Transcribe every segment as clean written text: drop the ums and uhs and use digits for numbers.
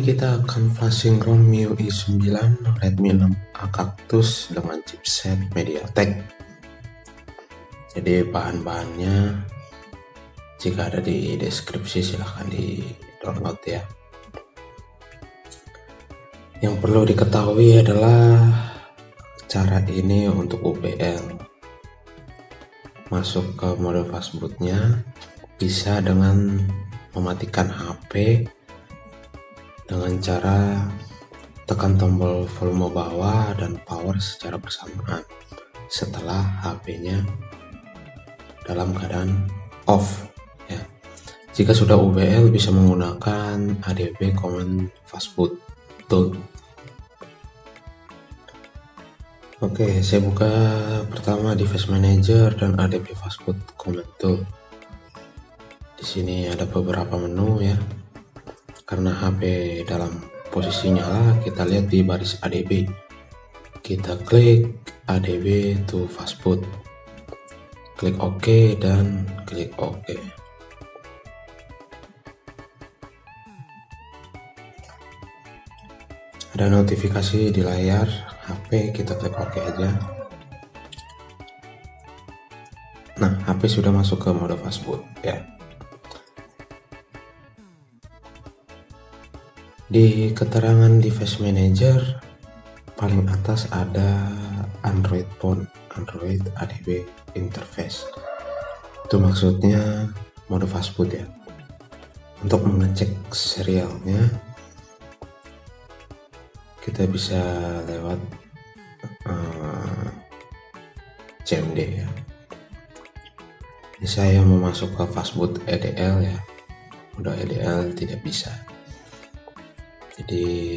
kita akan flashing ROM MIUI 9 Redmi 6A Cactus dengan chipset MediaTek. Jadi bahan-bahannya jika ada di deskripsi silahkan di download ya. Yang perlu diketahui adalah cara ini untuk UBL. Masuk ke mode fastbootnya bisa dengan mematikan HP dengan cara tekan tombol volume bawah dan power secara bersamaan setelah HP-nya dalam keadaan off ya. Jika sudah UBL bisa menggunakan ADB Command Fastboot Tool. Oke, saya buka pertama Device Manager dan ADB Fastboot Command Tool. Di sini ada beberapa menu ya. Karena HP dalam posisi nyala, kita lihat di baris ADB. Kita klik ADB to Fastboot. Klik OK dan klik OK. Ada notifikasi di layar HP, kita klik OK aja. Nah, HP sudah masuk ke mode fastboot ya. Di keterangan Device Manager paling atas ada Android Phone, Android ADB Interface. Itu maksudnya mode fastboot ya. Untuk mengecek serialnya kita bisa lewat CMD ya. Ini saya mau masuk ke fastboot EDL ya. Udah EDL tidak bisa. Jadi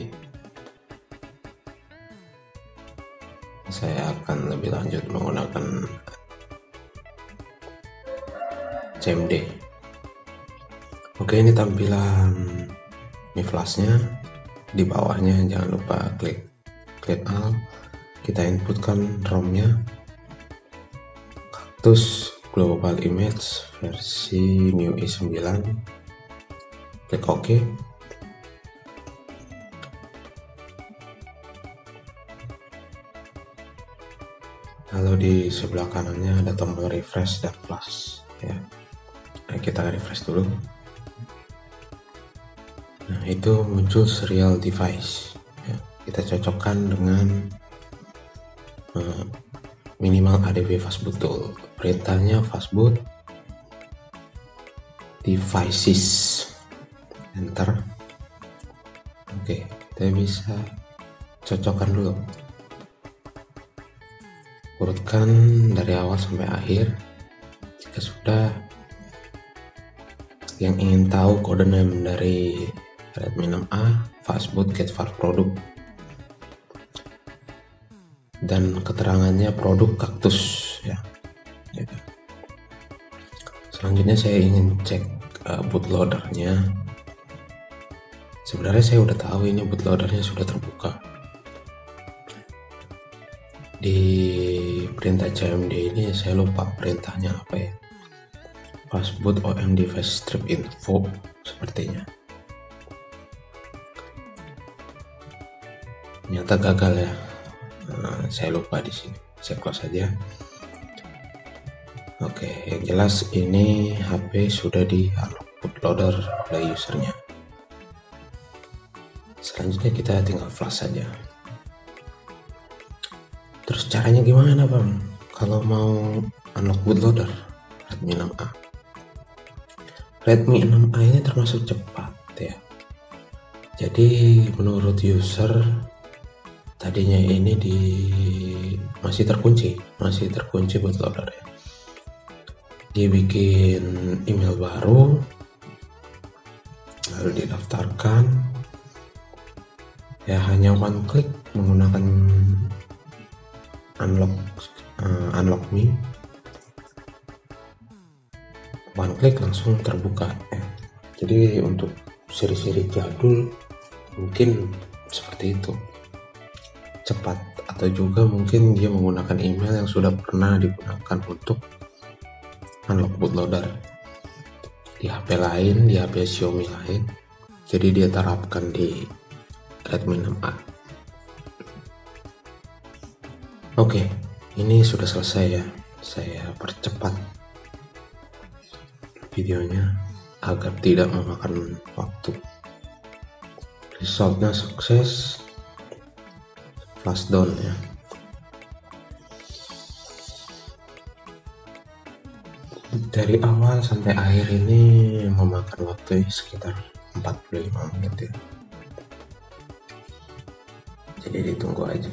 saya akan lebih lanjut menggunakan CMD. Oke, ini tampilan Mi Flashnya. Di bawahnya jangan lupa klik Alt, kita inputkan ROM-nya Cactus Global Image versi MIUI 9, klik OK. Lalu di sebelah kanannya ada tombol refresh dan flash ya. Nah, kita refresh dulu. Nah, itu muncul serial device ya. Kita cocokkan dengan minimal ADB Fastboot Tool. Perintahnya fastboot devices, enter. Oke, kita bisa cocokkan dulu, urutkan dari awal sampai akhir. Jika sudah, yang ingin tahu kode name dari Redmi 6A, fastboot get file product, dan keterangannya produk Cactus ya. Selanjutnya saya ingin cek bootloadernya. Sebenarnya saya udah tahu ini bootloadernya sudah terbuka. Di perintah CMD ini saya lupa perintahnya apa ya. Fastboot OM device strip info sepertinya. Ternyata gagal ya. Nah, saya lupa di sini. Saya close saja. Oke, yang jelas ini HP sudah di unlock bootloader oleh usernya. Selanjutnya kita tinggal flash saja. Terus caranya gimana bang? Kalau mau unlock bootloader Redmi 6A. Redmi 6A ini termasuk cepat ya. Jadi menurut user tadinya ini masih terkunci bootloader ya. Dia bikin email baru, lalu didaftarkan. Ya hanya one click menggunakan unlock me. One click langsung terbuka ya. Jadi untuk seri-seri jadul mungkin seperti itu, cepat. Atau juga mungkin dia menggunakan email yang sudah pernah digunakan untuk unlock bootloader di HP lain, di HP Xiaomi lain. jadi dia terapkan di Redmi 6A. Oke, ini sudah selesai ya. Saya percepat videonya agar tidak memakan waktu. Resultnya sukses, flash down ya. Dari awal sampai akhir ini memakan waktu sekitar 45 menit ya. Jadi ditunggu aja.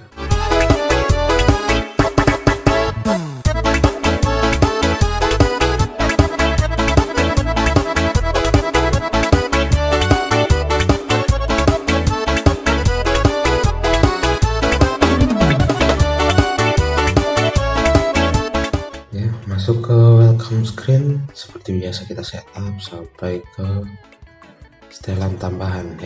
Masuk ke welcome screen, seperti biasa kita setup sampai ke setelan tambahan ya.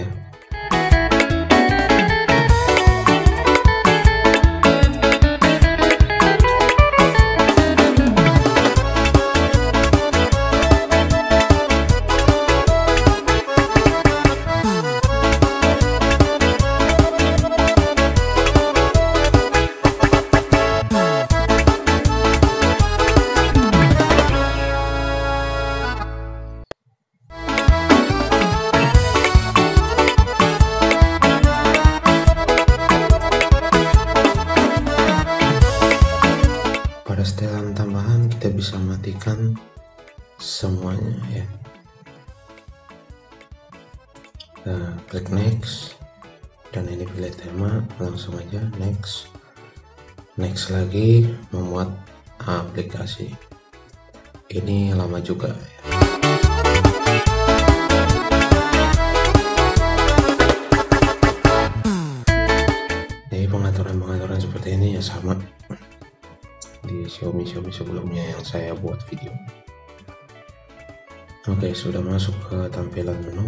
Setelan tambahan kita bisa matikan semuanya ya. Nah, klik next dan ini pilih tema, langsung aja next. Next lagi memuat aplikasi. Ini lama juga ya. Jadi pengaturan seperti ini ya, sama di Xiaomi sebelumnya yang saya buat video. Oke, sudah masuk ke tampilan menu.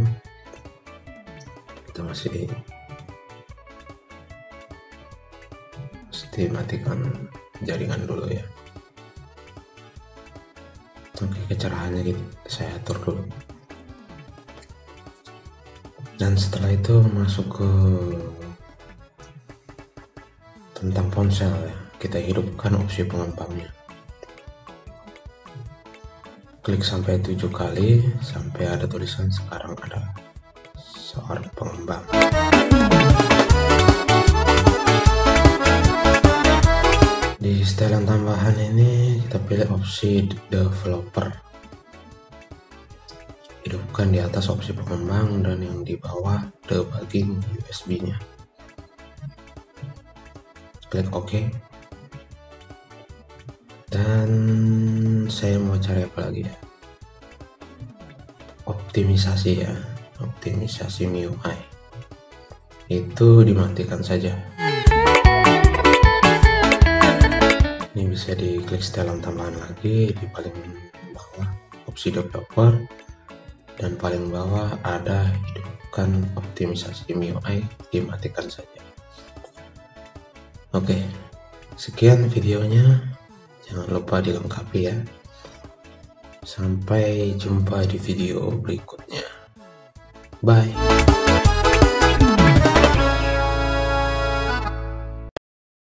Kita mesti matikan jaringan dulu ya. Oke, kecerahannya gitu saya atur dulu. Dan setelah itu masuk ke tentang ponsel ya. Kita hidupkan opsi pengembangnya. Klik sampai 7 kali sampai ada tulisan sekarang ada seorang pengembang. Di setelan tambahan ini kita pilih opsi developer. Hidupkan di atas opsi pengembang dan yang di bawah debugging USB-nya. Klik OK. Dan saya mau cari apa lagi ya, optimisasi ya, optimisasi MIUI itu dimatikan saja. Ini bisa diklik setelan tambahan lagi di paling bawah opsi developer dan paling bawah ada hidupkan optimisasi MIUI, dimatikan saja. Oke, sekian videonya. Jangan lupa dilengkapi ya. Sampai jumpa di video berikutnya. Bye.